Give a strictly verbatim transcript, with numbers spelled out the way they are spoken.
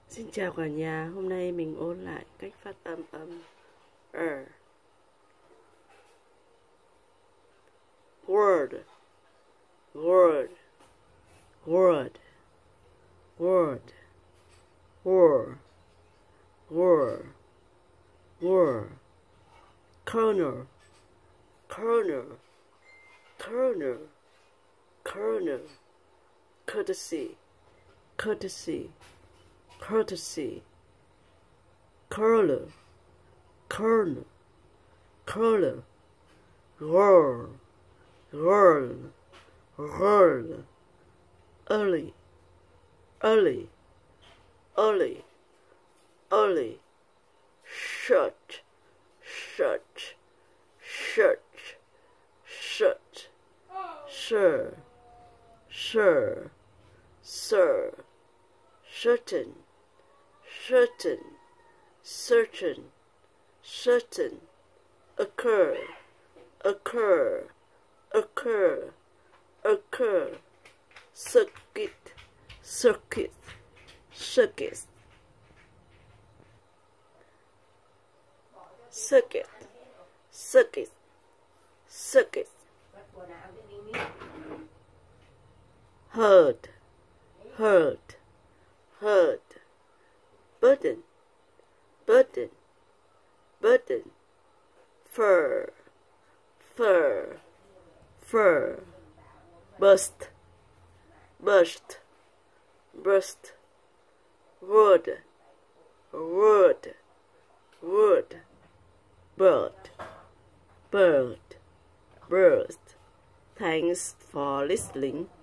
Xin chào cả nhà, hôm nay mình ôn lại cách phát âm âm R. Word, word, word, word, word, word, word, corner, corner, corner, corner, courtesy, courtesy, courtesy, curler, curler, curler, roar, roar, roar, early, early, early, early, shut, shut, shut, shut, sure, sure, sir, certain, certain, certain, certain, occur, occur, occur, occur, circuit, circuit, circuit, circuit, circuit, circuit, heard, heard, heard, burden, burden, burden, fur, fur, fur, burst, burst, burst, word, word, word, bird, bird, bird. Thanks for listening.